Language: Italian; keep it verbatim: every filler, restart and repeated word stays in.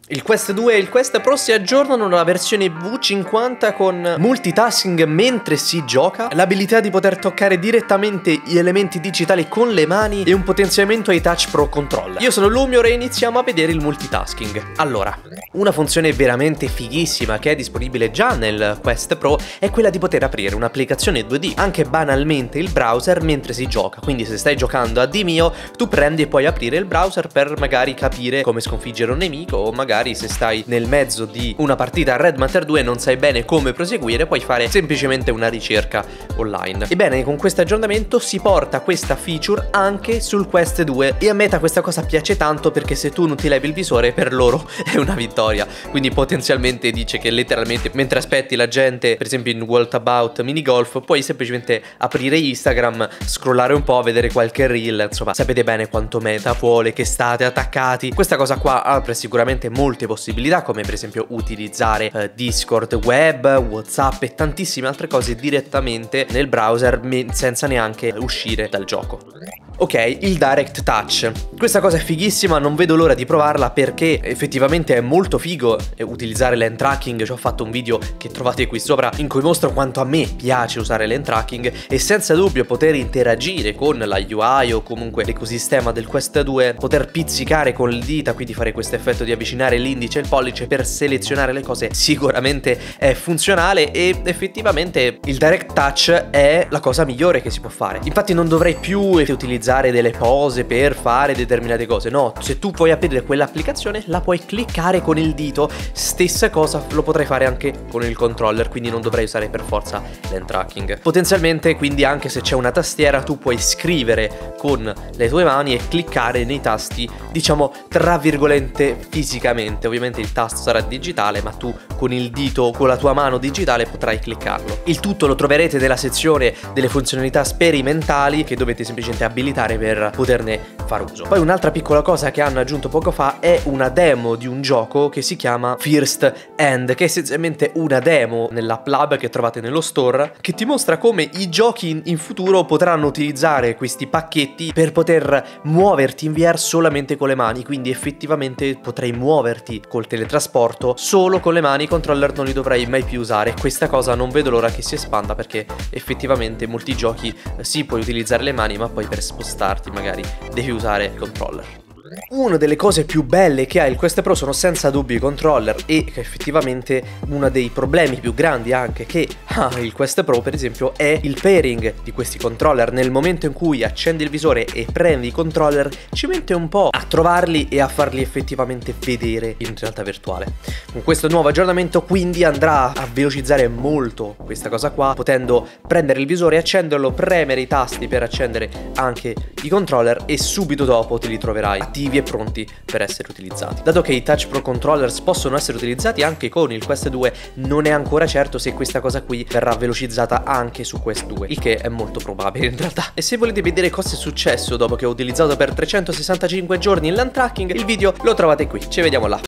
Il Quest due e il Quest Pro si aggiornano alla versione V cinquanta con multitasking mentre si gioca, l'abilità di poter toccare direttamente gli elementi digitali con le mani e un potenziamento ai Touch Pro Controller. Io sono Lumio e iniziamo a vedere il multitasking. Allora, una funzione veramente fighissima che è disponibile già nel Quest Pro è quella di poter aprire un'applicazione due D, anche banalmente il browser mentre si gioca. Quindi se stai giocando a Demeo, tu prendi e puoi aprire il browser per magari capire come sconfiggere un nemico, o magari se stai nel mezzo di una partita a Red Matter due e non sai bene come proseguire, puoi fare semplicemente una ricerca online. Ebbene, con questo aggiornamento si porta questa feature anche sul Quest due e a Meta questa cosa piace tanto, perché se tu non ti levi il visore per loro è una vittoria. Quindi potenzialmente dice che letteralmente mentre aspetti la gente, per esempio in Walkabout Mini Golf, puoi semplicemente aprire Instagram, scrollare un po', vedere qualche reel. Insomma, sapete bene quanto Meta vuole che state attaccati. Questa cosa qua apre sicuramente molte possibilità, come per esempio utilizzare eh, Discord web, WhatsApp e tantissime altre cose direttamente nel browser senza neanche uscire dal gioco. Ok, il Direct Touch. Questa cosa è fighissima, non vedo l'ora di provarla perché effettivamente è molto figo utilizzare l'hand tracking. Ci ho fatto un video che trovate qui sopra in cui mostro quanto a me piace usare l'hand tracking e senza dubbio poter interagire con la U I o comunque l'ecosistema del Quest due, poter pizzicare con le dita, quindi fare questo effetto di avvicinare l'indice e il pollice per selezionare le cose, sicuramente è funzionale e effettivamente il Direct Touch è la cosa migliore che si può fare. Infatti non dovrei più utilizzare delle pose per fare determinate cose, no, se tu puoi aprire quell'applicazione la puoi cliccare con il dito, stessa cosa lo potrai fare anche con il controller, quindi non dovrai usare per forza l'hand tracking. Potenzialmente quindi anche se c'è una tastiera tu puoi scrivere con le tue mani e cliccare nei tasti, diciamo tra virgolette fisicamente. Ovviamente il tasto sarà digitale, ma tu con il dito, con la tua mano digitale potrai cliccarlo. Il tutto lo troverete nella sezione delle funzionalità sperimentali che dovete semplicemente abilitare per poterne far uso. Poi un'altra piccola cosa che hanno aggiunto poco fa è una demo di un gioco che si chiama First Hand, che è essenzialmente una demo nell'app lab che trovate nello store, che ti mostra come i giochi in, in futuro potranno utilizzare questi pacchetti per poter muoverti in V R solamente con le mani. Quindi effettivamente potrai muoverti col teletrasporto solo con le mani, i controller non li dovrai mai più usare. Questa cosa non vedo l'ora che si espanda, perché effettivamente in molti giochi eh, sì, puoi utilizzare le mani, ma poi per spostarti magari devi usare il controller. Una delle cose più belle che ha il Quest Pro sono senza dubbio i controller, e effettivamente uno dei problemi più grandi anche che ha il Quest Pro per esempio è il pairing di questi controller. Nel momento in cui accendi il visore e prendi i controller ci mette un po' a trovarli e a farli effettivamente vedere in realtà virtuale. Con questo nuovo aggiornamento quindi andrà a velocizzare molto questa cosa qua, potendo prendere il visore, accenderlo, premere i tasti per accendere anche i controller e subito dopo te li troverai attivi e pronti per essere utilizzati. Dato che i Touch Pro Controllers possono essere utilizzati anche con il Quest due, non è ancora certo se questa cosa qui verrà velocizzata anche su Quest due, il che è molto probabile in realtà. E se volete vedere cosa è successo dopo che ho utilizzato per trecentosessantacinque giorni il land tracking, il video lo trovate qui, ci vediamo là.